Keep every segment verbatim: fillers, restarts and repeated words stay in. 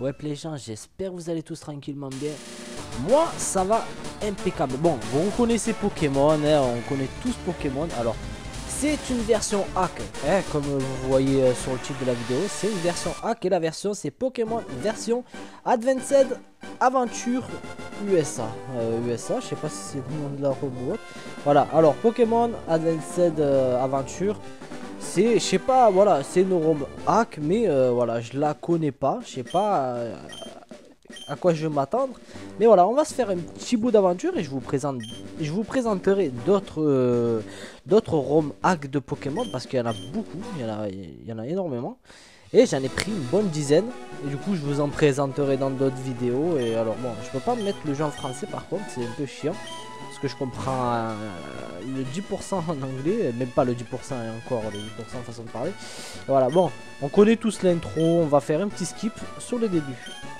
Ouais les gens, j'espère que vous allez tous tranquillement bien. Moi ça va impeccable. Bon, vous connaissez Pokémon, hein, on connaît tous Pokémon. Alors c'est une version hack, hein, comme vous voyez euh, sur le titre de la vidéo. C'est une version hack et la version c'est Pokémon version Advanced Aventure U S A. euh, U S A, je sais pas si c'est le nom de la ROM ou autre. Voilà, alors Pokémon Advanced euh, Aventure. C'est, je sais pas, voilà, c'est une ROM hack, mais euh, voilà, je la connais pas, je sais pas euh, à quoi je vais m'attendre. Mais voilà, on va se faire un petit bout d'aventure et je vous présente, je vous présenterai d'autres, euh, d'autres ROM hack de Pokémon parce qu'il y en a beaucoup, il y en a, il y en a énormément. Et j'en ai pris une bonne dizaine et du coup je vous en présenterai dans d'autres vidéos. Et alors bon, je peux pas mettre le jeu en français par contre, c'est un peu chiant. Parce que je comprends euh, le dix pour cent en anglais, même pas le dix pour cent et encore le dix pour cent façon de parler. Et voilà, bon, on connaît tous l'intro, on va faire un petit skip sur le début.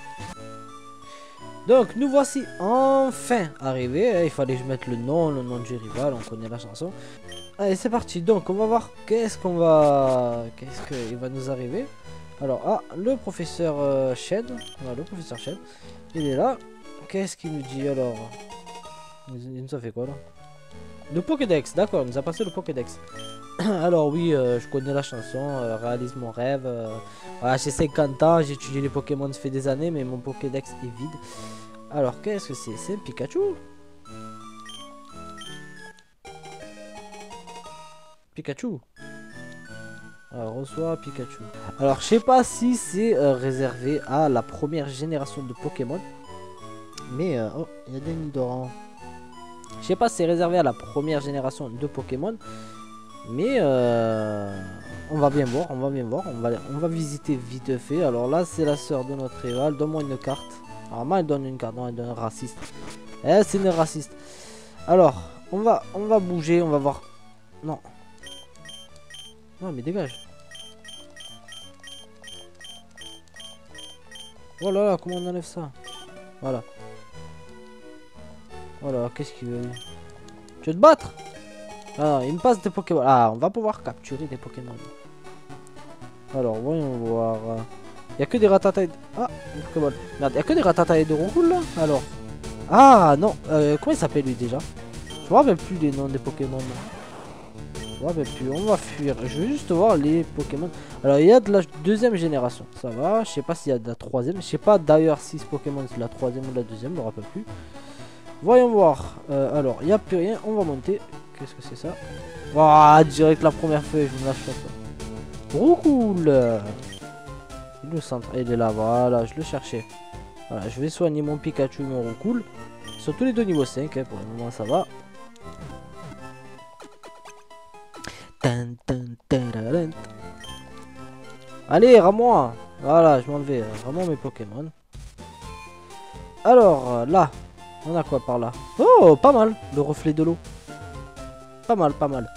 Donc nous voici enfin arrivés, il fallait que je mette le nom, le nom du rival, on connaît la chanson. Allez c'est parti, donc on va voir qu'est-ce qu'on va... Qu'est-ce qu'il va nous arriver. Alors, ah, le professeur euh, Shed, voilà, le professeur Shed, il est là. Qu'est-ce qu'il nous dit alors? Il nous a fait quoi là? Le Pokédex, d'accord, il nous a passé le Pokédex. Alors oui, euh, je connais la chanson, euh, réalise mon rêve. Euh, voilà, j'ai cinquante ans, j'ai étudié les Pokémon, ça fait des années, mais mon Pokédex est vide. Alors qu'est-ce que c'est? C'est un Pikachu? Pikachu. Alors reçoit Pikachu. Alors je sais pas si c'est euh, réservé à la première génération de Pokémon. Mais euh, oh, il y a des Nidoran. Je sais pas si c'est réservé à la première génération de Pokémon. Mais euh, on va bien voir, on va bien voir. On va, on va visiter vite fait. Alors là c'est la sœur de notre rival. Donne-moi une carte. Alors moi elle donne une carte, non elle donne un raciste. Eh c'est une raciste. Alors on va, on va bouger, on va voir. Non. Non mais dégage. Oh là là, comment on enlève ça? Voilà. Voilà, qu'est-ce qu'il veut? Tu veux te battre? Ah, il me passe des Pokémon. Ah, on va pouvoir capturer des Pokémon. Alors, voyons voir. Il n'y a que des Rattata et... Ah, des Pokémon. Merde, il n'y a que des Rattata et de Rouroule là? Alors. Ah, non. Euh, comment il s'appelle lui déjà? Je me rappelle plus les noms des Pokémon. Je me rappelle plus. On va fuir. Je veux juste voir les Pokémon. Alors, il y a de la deuxième génération. Ça va. Je sais pas s'il y a de la troisième. Je sais pas d'ailleurs si ce Pokémon c'est la troisième ou la deuxième. Je me rappelle plus. Voyons voir. Euh, alors, il n'y a plus rien. On va monter. Qu'est-ce que c'est ça? Waouh, direct la première feuille. Je me lâche pas. Roucoule. Le centre. Il est là. Voilà, je le cherchais. Voilà, je vais soigner mon Pikachu et mon Roucoule. Ils sont tous les deux niveau cinq. Hein, pour le moment, ça va. Allez, rends-moi. Voilà, je m'en vais. Rends-moi mes Pokémon. Alors, là. On a quoi par là? Oh, pas mal, le reflet de l'eau. Pas mal, pas mal.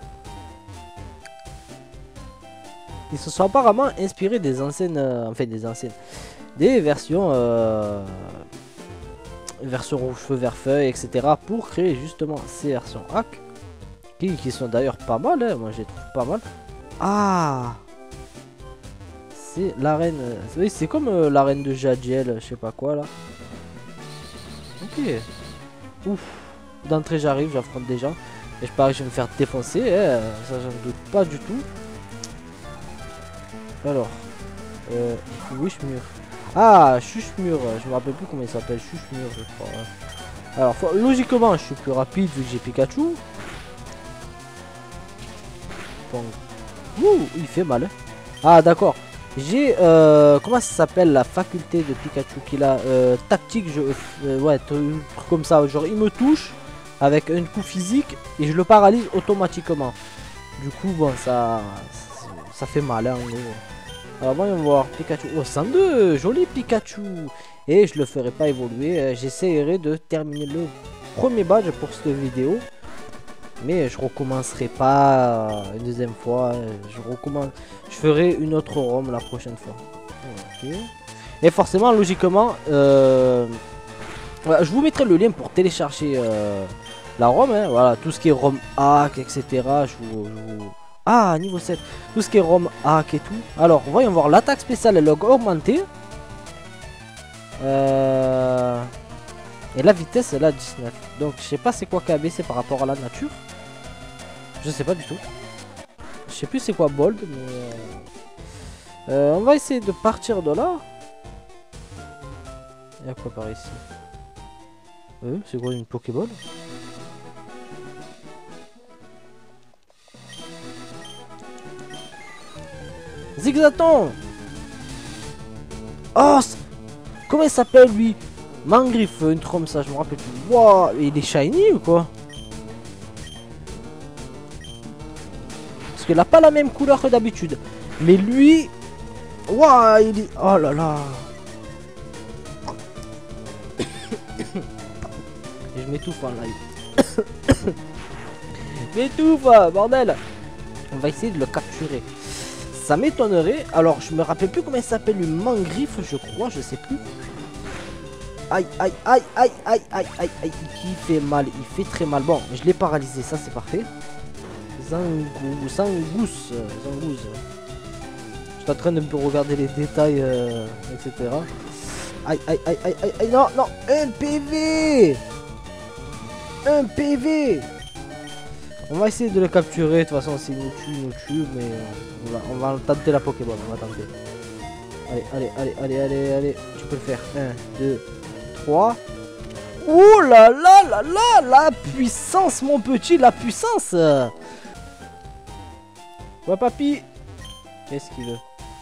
Ils se sont apparemment inspirés des anciennes... Euh, enfin, des anciennes... Des versions... Euh, versions rouge feu, vert feuille, et cetera. Pour créer justement ces versions hack. Qui, qui sont d'ailleurs pas mal, hein, moi je les trouve pas mal. Ah, c'est l'arène... Oui, c'est comme euh, l'arène de Jadiel, je sais pas quoi là. Ok. Ouf. D'entrée j'arrive, j'affronte des gens. Et je parie que je vais me faire défoncer. Hein. Ça j'en doute pas du tout. Alors. Euh, Wishmur. Ah, Chuchmur. Je me rappelle plus comment il s'appelle. Chuchmur je crois. Ouais. Alors faut, logiquement je suis plus rapide vu que j'ai Pikachu. Bon. Ouh, il fait mal. Hein. Ah d'accord. J'ai, euh, comment ça s'appelle la faculté de Pikachu qu'il a, euh, tactique, je, euh, ouais, truc comme ça, genre il me touche avec un coup physique et je le paralyse automatiquement. Du coup, bon, ça, ça fait mal, hein, en gros. Alors voyons voir, Pikachu, oh cent deux, joli Pikachu. Et je le ferai pas évoluer, j'essaierai de terminer le premier badge pour cette vidéo. Mais je recommencerai pas une deuxième fois. Je recommence. Je ferai une autre ROM la prochaine fois. Okay. Et forcément, logiquement, euh, voilà, je vous mettrai le lien pour télécharger euh, la ROM. Hein, voilà, tout ce qui est ROM hack, et cetera. Je vous, je vous... Ah, niveau sept. Tout ce qui est ROM hack et tout. Alors, voyons voir l'attaque spéciale, elle a augmenté. Euh... Et la vitesse, elle a dix-neuf. Donc, je sais pas c'est quoi qui a baissé par rapport à la nature. Je sais pas du tout. Je sais plus c'est quoi bold, mais... Euh... Euh, on va essayer de partir de là. Il y a quoi par ici? Euh, c'est quoi une Pokéball? Zigzaton. Oh, comment il s'appelle lui? Mangriffe, une truc comme ça, je me rappelle plus. Wow, il est shiny ou quoi? Parce qu'il a pas la même couleur que d'habitude. Mais lui... Waouh, il est... Oh là là. Et je m'étouffe en live. Je m'étouffe, bordel. On va essayer de le capturer. Ça m'étonnerait. Alors, je me rappelle plus comment il s'appelle, lui. Mangriffe, je crois, je sais plus. Aïe, aïe, aïe, aïe, aïe, aïe, aïe, aïe. Qui fait mal, il fait très mal. Bon, je l'ai paralysé, ça c'est parfait. Zangou, Zangous, Zangouze. Je suis en train de me regarder les détails, euh, et cetera. Aïe, aïe, aïe, aïe, aïe, aïe, non, non, un P V. Un P V. On va essayer de le capturer, de toute façon s'il nous tue, il nous tue, mais euh, on, va, on va tenter la Pokéball, on va tenter. Allez, allez, allez, allez, allez, allez, tu peux le faire. un, deux, trois. Oh là là là là, la puissance mon petit, la puissance. Ouais papy. Qu'est-ce qu'il veut?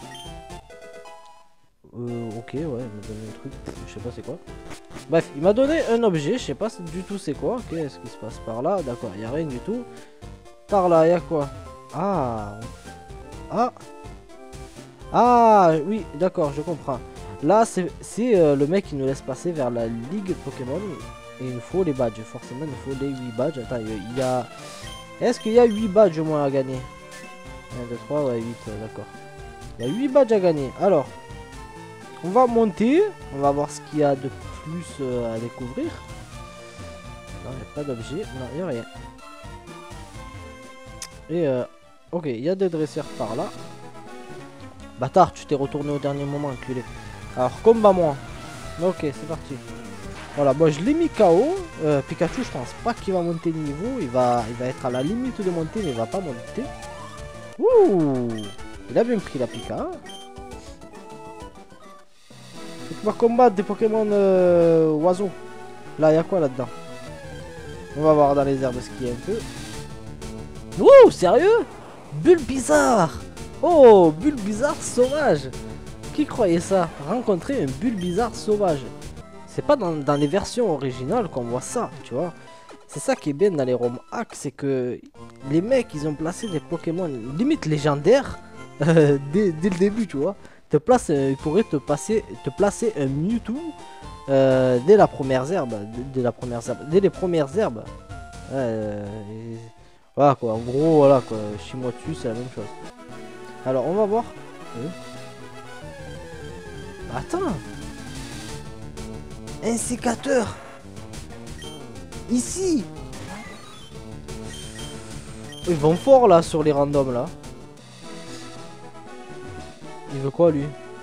Euh, ok, ouais, il m'a donné un truc, je sais pas c'est quoi. Bref, il m'a donné un objet, je sais pas du tout c'est quoi. Qu'est-ce qui se passe par là? D'accord, il n'y a rien du tout. Par là, il y a quoi? Ah. Ah. Ah, oui, d'accord, je comprends. Là, c'est euh, le mec qui nous laisse passer vers la ligue Pokémon. Et il nous faut les badges, forcément, il nous faut les huit badges. Attends, il y a... Est-ce qu'il y a huit badges au moins à gagner? un, deux, trois, ouais, huit, d'accord. Il y a huit badges à gagner. Alors, on va monter. On va voir ce qu'il y a de plus euh, à découvrir. Non, il n'y a pas d'objet. Non, il n'y a rien. Et, euh, ok, il y a des dresseurs par là. Bâtard, tu t'es retourné au dernier moment, enculé. Alors, combat moi. Ok, c'est parti. Voilà, moi je l'ai mis K O. Euh, Pikachu, je pense pas qu'il va monter de niveau. Il va, il va être à la limite de monter, mais il va pas monter. Ouh, il a bien pris la Pika. On va combattre des Pokémon euh, oiseaux. Là, il y a quoi là-dedans? On va voir dans les herbes ce qu'il y a un peu. Ouh, sérieux? Bulle bizarre. Oh, bulle bizarre sauvage. Qui croyait ça? Rencontrer un bulle bizarre sauvage. C'est pas dans, dans les versions originales qu'on voit ça, tu vois. C'est ça qui est bien dans les ROM hack, c'est que les mecs, ils ont placé des Pokémon limite légendaires euh, dès, dès le début, tu vois. Te place, euh, ils pourraient te, passer, te placer un Mewtwo euh, dès la première herbe, dès, dès la première herbe, dès les premières herbes. Euh, et... Voilà quoi, en gros, voilà quoi, chez moi dessus, c'est la même chose. Alors, on va voir. Euh. Attends. Un sécateur. Ici. Ils vont fort là sur les randoms là. Il veut quoi lui?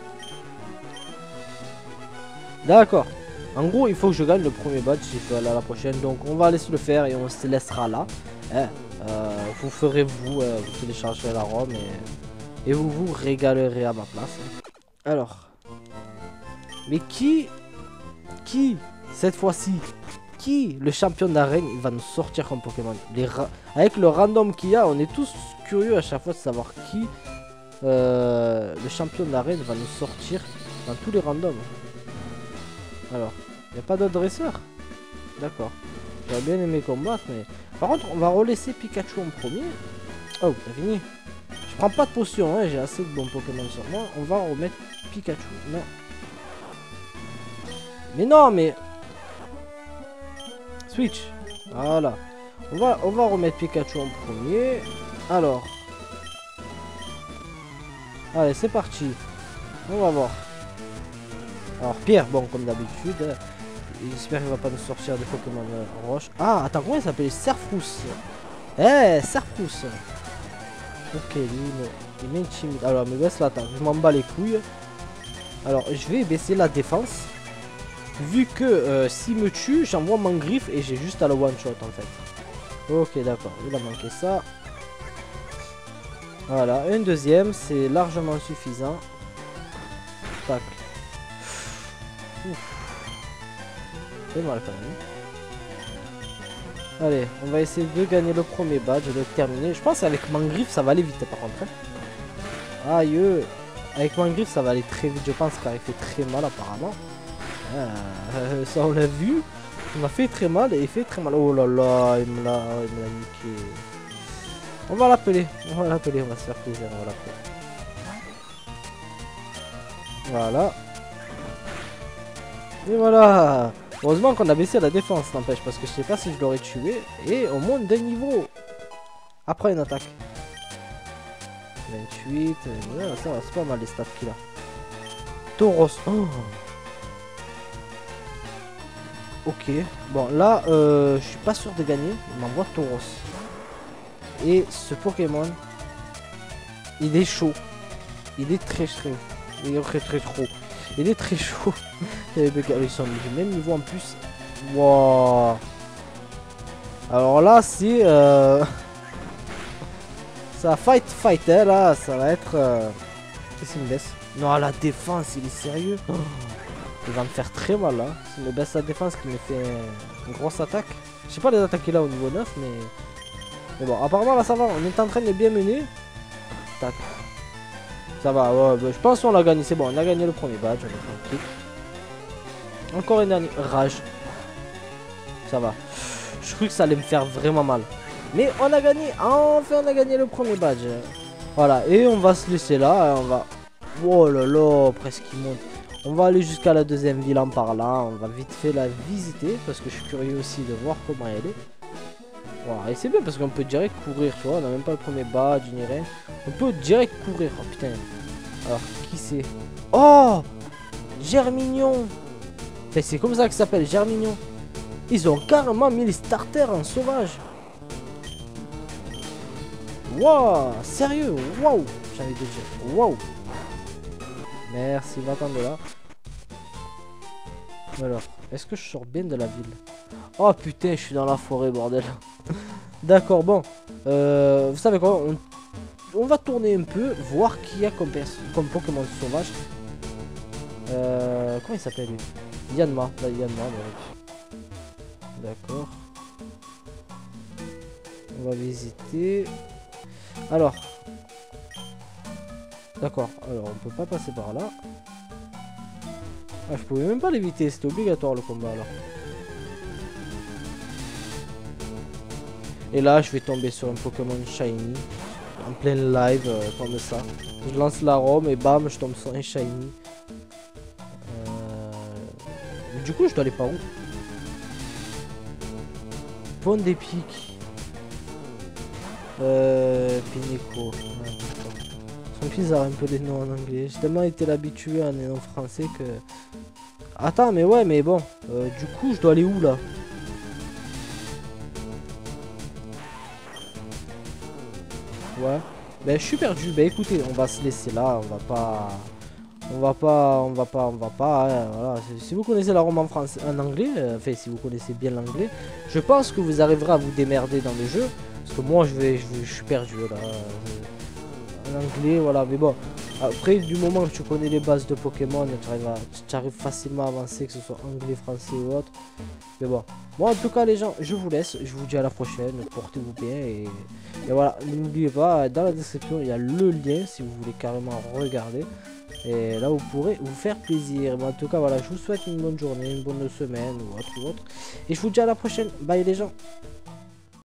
D'accord. En gros, il faut que je gagne le premier badge si je fais à la prochaine. Donc, on va laisser le faire et on se laissera là. Hein, euh, vous ferez vous, euh, vous téléchargerez la ROM et, et vous vous régalerez à ma place. Alors. Mais qui Qui cette fois-ci? Qui le champion d'arène il va nous sortir comme Pokémon? Les Avec le random qu'il y a, on est tous curieux à chaque fois de savoir qui euh, le champion d'arène va nous sortir dans tous les randoms. Alors, il n'y a pas d'autres dresseurs? D'accord. J'aurais bien aimé combattre, mais... Par contre, on va relaisser Pikachu en premier. Oh, t'as fini? Je prends pas de potion, hein, j'ai assez de bons Pokémon sur moi. On va remettre Pikachu. Non. Mais non, mais... Switch. Voilà. On va, on va remettre Pikachu en premier. Alors. Allez, c'est parti. On va voir. Alors, Pierre, bon, comme d'habitude. J'espère qu'il va pas nous sortir des Pokémon euh, roche. Ah, attends, comment il s'appelle? Serfrousse. Eh, hey, Serfrousse. Ok, lui, il m'intimide. Alors, me baisse l'attaque. Je m'en bats les couilles. Alors, je vais baisser la défense. Vu que euh, s'il me tue, j'envoie mon griffe et j'ai juste à le one shot en fait. Ok, d'accord, il a manqué ça. Voilà, un deuxième, c'est largement suffisant. Tac. C'est mal quand même. Allez, on va essayer de gagner le premier badge, de le terminer. Je pense qu'avec Mangriffe, ça va aller vite par contre. Hein. Aïe, avec Mangriffe, ça va aller très vite, je pense, car il fait très mal apparemment. Euh, ça, on l'a vu. Il m'a fait très mal et il fait très mal. Oh là là, il me l'a niqué. On va l'appeler, on va l'appeler, on va se faire plaisir, on va l'appeler. Voilà. Et voilà. Heureusement qu'on a baissé la défense, n'empêche, parce que je sais pas si je l'aurais tué. Et on monte d'un niveau. Après une attaque. vingt-huit. Euh, ça va, c'est pas mal les stats qu'il a. Tauros. Oh. Ok. Bon, là, euh, je suis pas sûr de gagner. Il m'envoie Tauros. Et ce Pokémon, il est chaud. Il est très chaud. Il est très très trop. Il est très chaud. Ils sont du même niveau en plus. Wow. Alors là, c'est... Euh... ça fight fight, hein, là. Ça va être... Euh... Qu'est-ce qu'il me baisse? Non, la défense, il est sérieux. Oh. Il va me faire très mal, là. S'il me baisse la défense, qui me fait une grosse attaque. Je sais pas les attaques qu'il a au niveau neuf, mais... Mais bon, apparemment, là, ça va. On est en train de bien mener. Tac. Ça va, ouais, bah, je pense qu'on l'a gagné, c'est bon, on a gagné le premier badge, on est tranquille. Encore une dernière rage. Ça va. Je crois que ça allait me faire vraiment mal. Mais on a gagné, enfin on a gagné le premier badge. Voilà, et on va se laisser là, on va... Oh là là, presque il monte. On va aller jusqu'à la deuxième ville en parlant, on va vite fait la visiter, parce que je suis curieux aussi de voir comment elle est. Voilà, et c'est bien parce qu'on peut direct courir, tu vois, on n'a même pas le premier badge ni rien. On peut direct courir, oh putain. Alors, qui c'est? Oh, Germignon. Ben, c'est comme ça que ça s'appelle, Germignon. Ils ont carrément mis les starters en sauvage. Waouh, sérieux, waouh. J'ai envie de dire, waouh. Merci, va-t'en de là. Alors, est-ce que je sors bien de la ville? Oh putain, je suis dans la forêt, bordel. D'accord, bon. Euh, vous savez quoi, on, on va tourner un peu, voir qui y a comme, comme Pokémon sauvage. Euh, comment il s'appelle lui? Yanma. Là, Yanma, d'accord. On va visiter. Alors. D'accord, alors on peut pas passer par là. Ah, je pouvais même pas l'éviter, c'était obligatoire le combat alors. Et là, je vais tomber sur un Pokémon Shiny. En plein live, euh, comme ça. Je lance la Rome et bam, je tombe sur un Shiny. Euh... Du coup, je dois aller par où? Pont des Pics. Euh... Pineco. Ouais, ils sont bizarres un peu les noms en anglais. J'ai tellement été habitué à les noms français que... Attends, mais ouais, mais bon. Euh, du coup, je dois aller où là? Ouais. Ben je suis perdu. Ben écoutez, on va se laisser là. On va pas... On va pas... On va pas... On va pas... Hein, voilà. Si vous connaissez la Rome en français, en anglais, euh, enfin si vous connaissez bien l'anglais, je pense que vous arriverez à vous démerder dans le jeu. Parce que moi, je vais... Je, vais, je suis perdu là. En anglais, voilà. Mais bon. Après, du moment que tu connais les bases de Pokémon, tu arrives, à, tu arrives facilement à avancer, que ce soit anglais, français ou autre. Mais bon. Bon, en tout cas, les gens, je vous laisse. Je vous dis à la prochaine. Portez-vous bien. Et, et voilà. N'oubliez pas, dans la description, il y a le lien si vous voulez carrément regarder. Et là, vous pourrez vous faire plaisir. Mais en tout cas, voilà. Je vous souhaite une bonne journée, une bonne semaine ou autre ou autre. Et je vous dis à la prochaine. Bye, les gens.